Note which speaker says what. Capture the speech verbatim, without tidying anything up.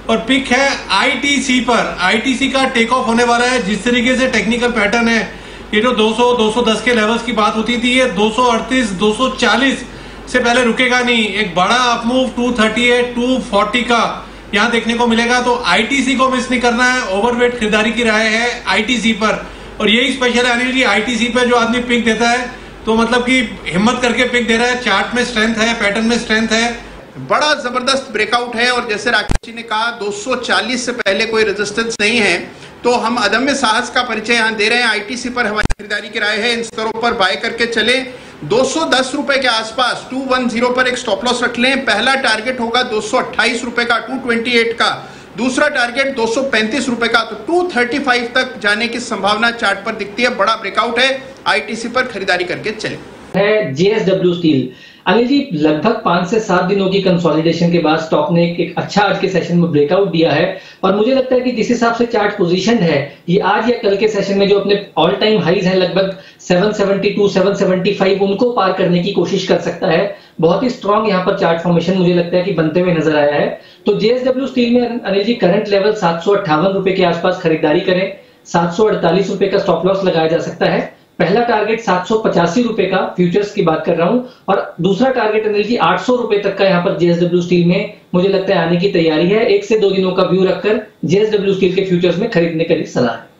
Speaker 1: और पिक है आईटीसी पर। आईटीसी का टेक ऑफ होने वाला है। जिस तरीके से टेक्निकल पैटर्न है, ये जो दो सौ दो सौ दस के लेवल्स की बात होती थी, ये दो सौ अड़तीस दो सौ चालीस से पहले रुकेगा नहीं। एक बड़ा अपमूव दो सौ अड़तीस दो सौ चालीस का यहां देखने को मिलेगा। तो आईटीसी को मिस नहीं करना है। ओवरवेट खरीदारी की राय है आईटीसी पर, और यही स्पेशल है अनिल जी, आईटीसी पे जो आदमी पिक देता है तो मतलब कि हिम्मत करके पिक दे रहा है। चार्ट में स्ट्रेंथ है, पैटर्न में स्ट्रेंथ है,
Speaker 2: बड़ा जबरदस्त ब्रेकआउट है। और जैसे राकेश जी ने कहा, दो सौ चालीस से पहले कोई रेजिस्टेंस नहीं है, तो हम अदम्य साहस का परिचय यहां दे रहे हैं। आईटीसी पर हमारी खरीदारी की राय है। इन स्तरों पर बाय करके चले। दो सौ दस रुपए के आसपास दो सौ दस पर एक स्टॉप लॉस रख लें। पहला टारगेट होगा दो सौ अट्ठाईस रुपए का, दो सौ अट्ठाईस का। दूसरा टारगेट दो सौ पैंतीस रुपए का। तो दो सौ पैंतीस तक जाने की संभावना चार्ट पर दिखती है। बड़ा ब्रेकआउट है। आईटीसी पर खरीदारी करके चले।
Speaker 3: है जेएसडब्ल्यू स्टील। अनिल जी, लगभग पांच से सात दिनों की कंसोलिडेशन के बाद स्टॉक ने एक, एक अच्छा आज के सेशन में ब्रेकआउट दिया है। और मुझे लगता है कि जिस हिसाब से चार्ट पोजीशन है, ये आज या कल के सेशन में जो अपने ऑल टाइम हाईज हैं लगभग सात सौ बहत्तर सात सौ पचहत्तर, उनको पार करने की कोशिश कर सकता है। बहुत ही स्ट्रांग यहाँ पर चार्ट फॉर्मेशन मुझे लगता है कि बनते हुए नजर आया है। तो जेएसडब्ल्यू स्टील में अनिल जी करंट लेवल सात सौ अट्ठावन रुपए के आसपास खरीदारी करें। सात सौ अड़तालीस रुपए का स्टॉप लॉस लगाया जा सकता है। पहला टारगेट सात सौ पचासी रुपए का, फ्यूचर्स की बात कर रहा हूं, और दूसरा टारगेट अनिल जी आठ सौ रुपए तक का यहाँ पर जेएसडब्ल्यू स्टील में मुझे लगता है आने की तैयारी है। एक से दो दिनों का व्यू रखकर जेएसडब्ल्यू स्टील के फ्यूचर्स में खरीदने की सलाह है।